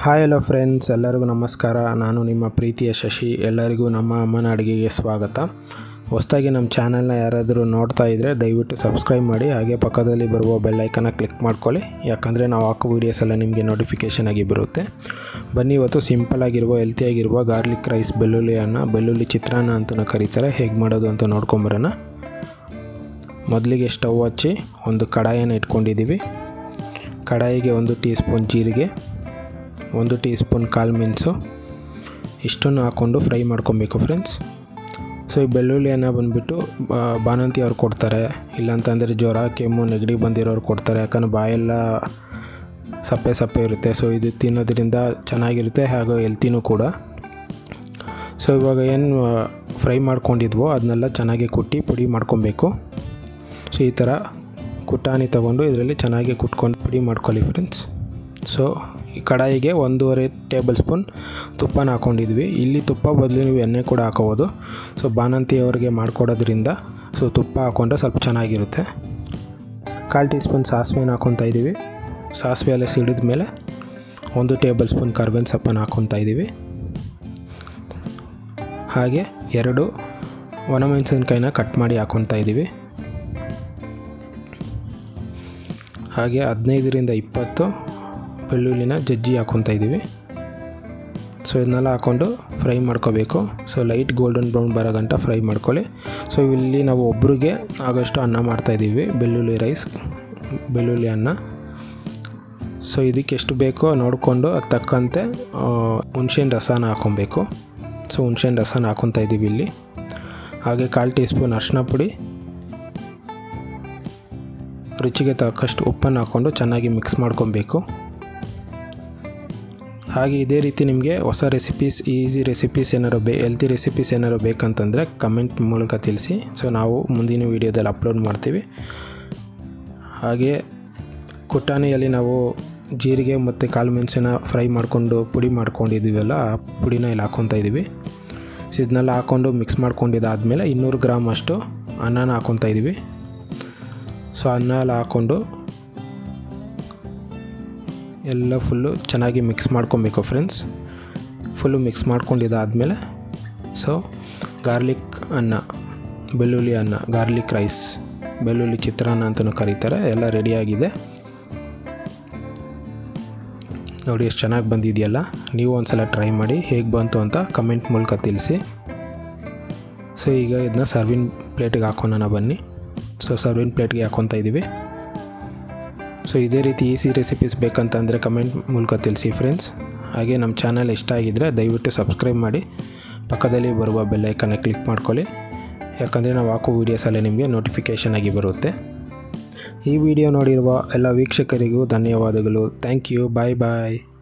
Hi hello friends, ಎಲ್ಲರಿಗೂ ನಮಸ್ಕಾರ. ನಾನು ನಿಮ್ಮ ಪ್ರೀತಿಯ ಶಶಿ. ಎಲ್ಲರಿಗೂ ನಮ್ಮ ಅಮ್ಮನ ಅಡುಗೆಗೆ ಸ್ವಾಗತ. ಹೊಸದಾಗಿ ನಮ್ಮ ಚಾನಲ್ನ ಯಾರಾದರೂ ನೋಡ್ತಾ ಇದ್ದರೆ ದಯವಿಟ್ಟು ಸಬ್ಸ್ಕ್ರೈಬ್ ಮಾಡಿ, ಹಾಗೆ ಪಕ್ಕದಲ್ಲಿ ಬರುವ ಬೆಲ್ ಐಕನ್ನ ಕ್ಲಿಕ್ ಮಾಡ್ಕೊಳ್ಳಿ, ಯಾಕಂದರೆ ನಾವು ಹಾಕೋ ವೀಡಿಯೋಸ್ ಎಲ್ಲ ನಿಮಗೆ ನೋಟಿಫಿಕೇಷನ್ ಆಗಿ ಬರುತ್ತೆ. ಬನ್ನಿ, ಇವತ್ತು ಸಿಂಪಲಾಗಿರುವ ಹೆಲ್ತಿಯಾಗಿರುವ ಗಾರ್ಲಿಕ್ ರೈಸ್, ಬೆಳ್ಳುಳ್ಳಿ ಅನ್ನ, ಬೆಳ್ಳುಳ್ಳಿ ಚಿತ್ರಾನ್ನ ಅಂತಲೂ ಕರೀತಾರೆ, ಹೇಗೆ ಮಾಡೋದು ಅಂತ ನೋಡ್ಕೊಂಬರೋಣ. ಮೊದಲಿಗೆ ಸ್ಟವ್ ಹಚ್ಚಿ ಒಂದು ಕಡಾಯನ್ನು ಇಟ್ಕೊಂಡಿದ್ದೀವಿ. ಕಡಾಯಿಗೆ 1 ಟೀ ಸ್ಪೂನ್ ಜೀರಿಗೆ, 1 ಟೀ ಸ್ಪೂನ್ ಕಾಳು ಮೆಣಸು, ಇಷ್ಟನ್ನು ಹಾಕ್ಕೊಂಡು ಫ್ರೈ ಮಾಡ್ಕೊಬೇಕು ಫ್ರೆಂಡ್ಸ್. ಸೊ ಈ ಬೆಳ್ಳುಳ್ಳಿಯನ್ನು ಬಂದುಬಿಟ್ಟು ಬಾಣಂತಿ ಅವ್ರು ಕೊಡ್ತಾರೆ, ಇಲ್ಲಾಂತಂದರೆ ಜ್ವರ, ಕೆಮ್ಮು, ನೆಗಡಿ ಬಂದಿರೋರು ಕೊಡ್ತಾರೆ, ಯಾಕಂದರೆ ಬಾಯೆಲ್ಲ ಸಪ್ಪೆ ಇರುತ್ತೆ. ಸೊ ಇದು ತಿನ್ನೋದ್ರಿಂದ ಚೆನ್ನಾಗಿರುತ್ತೆ, ಹಾಗೂ ಹೆಲ್ತಿನೂ ಕೂಡ. ಸೊ ಇವಾಗ ಏನು ಫ್ರೈ ಮಾಡ್ಕೊಂಡಿದ್ವೋ ಅದನ್ನೆಲ್ಲ ಚೆನ್ನಾಗಿ ಕುಟ್ಟಿ ಪುಡಿ ಮಾಡ್ಕೊಬೇಕು. ಸೊ ಈ ಥರ ಕುಟ್ಟಾಣಿ ತೊಗೊಂಡು ಇದರಲ್ಲಿ ಚೆನ್ನಾಗಿ ಕುಟ್ಕೊಂಡು ಪುಡಿ ಮಾಡ್ಕೊಳ್ಳಿ ಫ್ರೆಂಡ್ಸ್. ಸೊ ಈ ಕಡಾಯಿಗೆ 1.5 ಟೇಬಲ್ ಸ್ಪೂನ್ ತುಪ್ಪನ ಹಾಕ್ಕೊಂಡಿದ್ವಿ. ಇಲ್ಲಿ ತುಪ್ಪ ಬದಲು ನೀವು ಎಣ್ಣೆ ಕೂಡ ಹಾಕೋಬೋದು. ಸೊ ಬಾಣಂತಿಯವರಿಗೆ ಮಾಡಿಕೊಡೋದ್ರಿಂದ ಸೊ ತುಪ್ಪ ಹಾಕ್ಕೊಂಡ್ರೆ ಸ್ವಲ್ಪ ಚೆನ್ನಾಗಿರುತ್ತೆ. 1/4 ಟೀ ಸ್ಪೂನ್ ಸಾಸಿವೆನ ಹಾಕ್ಕೊತಾ ಇದ್ದೀವಿ. ಸಾಸಿವೆ ಎಲ್ಲ ಸಿಡಿದ ಮೇಲೆ 1 ಟೇಬಲ್ ಸ್ಪೂನ್ ಕರ್ಬೇವಿನ ಸೊಪ್ಪನ್ನು ಹಾಕ್ಕೊತಾ ಇದ್ದೀವಿ. ಹಾಗೆ 2 ಒಣಮೆಣಸಿನ್ಕಾಯಿನ ಕಟ್ ಮಾಡಿ ಹಾಕ್ಕೊತಾ ಇದ್ದೀವಿ. ಹಾಗೆ 15ರಿಂದ 20 ಬೆಳ್ಳುಳ್ಳಿನ ಜಜ್ಜಿ ಹಾಕ್ಕೊತಾ ಇದ್ದೀವಿ. ಸೊ ಇದನ್ನೆಲ್ಲ ಹಾಕ್ಕೊಂಡು ಫ್ರೈ ಮಾಡ್ಕೋಬೇಕು. ಸೊ ಲೈಟ್ ಗೋಲ್ಡನ್ ಬ್ರೌನ್ ಬರೋ ಗಂಟ ಫ್ರೈ ಮಾಡ್ಕೊಳ್ಳಿ. ಸೊ ಇಲ್ಲಿ ನಾವು ಒಬ್ರಿಗೆ ಆಗೋಷ್ಟು ಅನ್ನ ಮಾಡ್ತಾಯಿದ್ದೀವಿ, ಬೆಳ್ಳುಳ್ಳಿ ಅನ್ನ. ಸೊ ಇದಕ್ಕೆ ಎಷ್ಟು ಬೇಕೋ ನೋಡಿಕೊಂಡು ಅದು ತಕ್ಕಂತೆ ಹುಣ್ಸೆಹಣ್ಣು ರಸನ ಹಾಕ್ಕೊಬೇಕು. ಸೊ ಹುಣ್ಸೆಹಣ್ಣು ರಸನ ಹಾಕ್ಕೊತಾ ಇದ್ದೀವಿ ಇಲ್ಲಿ. ಹಾಗೆ 1/4 ಟೀ ಸ್ಪೂನ್ ಅರಿಶಿನ ಪುಡಿ, ರುಚಿಗೆ ತಕ್ಕಷ್ಟು ಉಪ್ಪನ್ನು ಹಾಕ್ಕೊಂಡು ಚೆನ್ನಾಗಿ ಮಿಕ್ಸ್ ಮಾಡ್ಕೊಬೇಕು. ಹಾಗೆ ಇದೇ ರೀತಿ ನಿಮಗೆ ಹೊಸ ರೆಸಿಪೀಸ್, ಈಸಿ ರೆಸಿಪೀಸ್ ಏನಾರು ಹೆಲ್ತಿ ರೆಸಿಪೀಸ್ ಏನಾರು ಬೇಕಂತಂದರೆ ಕಮೆಂಟ್ ಮೂಲಕ ತಿಳಿಸಿ. ಸೊ ನಾವು ಮುಂದಿನ ವೀಡಿಯೋದಲ್ಲಿ ಅಪ್ಲೋಡ್ ಮಾಡ್ತೀವಿ. ಹಾಗೆ ಕುಟ್ಟಾಣಿಯಲ್ಲಿ ನಾವು ಜೀರಿಗೆ ಮತ್ತು ಕಾಳು ಮೆಣಸನ್ನ ಫ್ರೈ ಮಾಡಿಕೊಂಡು ಪುಡಿ ಮಾಡ್ಕೊಂಡಿದ್ದೀವಲ್ಲ, ಆ ಪುಡಿನ ಇಲ್ಲಿ ಹಾಕ್ಕೊತಾ ಇದ್ದೀವಿ. ಸೊ ಇದನ್ನೆಲ್ಲ ಹಾಕ್ಕೊಂಡು ಮಿಕ್ಸ್ ಮಾಡ್ಕೊಂಡಿದ್ದಾದಮೇಲೆ 200 ಗ್ರಾಮ್ ಅಷ್ಟು ಅನ್ನನ ಹಾಕ್ಕೊತಾ ಇದ್ದೀವಿ. ಸೊ ಅನ್ನ ಎಲ್ಲ ಹಾಕ್ಕೊಂಡು ಎಲ್ಲ ಫುಲ್ಲು ಚೆನ್ನಾಗಿ ಮಿಕ್ಸ್ ಮಾಡ್ಕೊಬೇಕು ಫ್ರೆಂಡ್ಸ್. ಫುಲ್ಲು ಮಿಕ್ಸ್ ಮಾಡ್ಕೊಂಡಿದ್ದಾದಮೇಲೆ ಸೊ ಗಾರ್ಲಿಕ್ ಅನ್ನ, ಬೆಳ್ಳುಳ್ಳಿ ಅನ್ನ, ಗಾರ್ಲಿಕ್ ರೈಸ್, ಬೆಳ್ಳುಳ್ಳಿ ಚಿತ್ರಾನ್ನ ಅಂತಲೂ ಕರೀತಾರೆ, ಎಲ್ಲ ರೆಡಿಯಾಗಿದೆ. ನೋಡಿ ಎಷ್ಟು ಚೆನ್ನಾಗಿ ಬಂದಿದೆಯಲ್ಲ. ನೀವು ಒಂದು ಸಲ ಟ್ರೈ ಮಾಡಿ, ಹೇಗೆ ಬಂತು ಅಂತ ಕಮೆಂಟ್ ಮೂಲಕ ತಿಳಿಸಿ. ಸೊ ಈಗ ಇದನ್ನ ಸರ್ವಿಂಗ್ ಪ್ಲೇಟಿಗೆ ಹಾಕೋಣ ಬನ್ನಿ. ಸೊ ಸರ್ವಿಂಗ್ ಪ್ಲೇಟ್ಗೆ ಹಾಕ್ಕೊತಾ ಇದ್ದೀವಿ. ಸೊ ಇದೇ ರೀತಿ ಈಸಿ ರೆಸಿಪೀಸ್ ಬೇಕಂತಂದರೆ ಕಮೆಂಟ್ ಮೂಲಕ ತಿಳಿಸಿ ಫ್ರೆಂಡ್ಸ್. ಹಾಗೆ ನಮ್ಮ ಚಾನಲ್ ಇಷ್ಟ ಆಗಿದ್ದರೆ ದಯವಿಟ್ಟು ಸಬ್ಸ್ಕ್ರೈಬ್ ಮಾಡಿ, ಪಕ್ಕದಲ್ಲಿ ಬರುವ ಬೆಲ್ ಐಕನ್ನ ಕ್ಲಿಕ್ ಮಾಡ್ಕೊಳ್ಳಿ, ಯಾಕಂದರೆ ನಾವು ಹಾಕೋ ವೀಡಿಯೋಸಲ್ಲೇ ನಿಮಗೆ ನೋಟಿಫಿಕೇಷನ್ ಆಗಿ ಬರುತ್ತೆ. ಈ ವಿಡಿಯೋ ನೋಡಿರುವ ಎಲ್ಲ ವೀಕ್ಷಕರಿಗೂ ಧನ್ಯವಾದಗಳು. Thank you. Bye bye.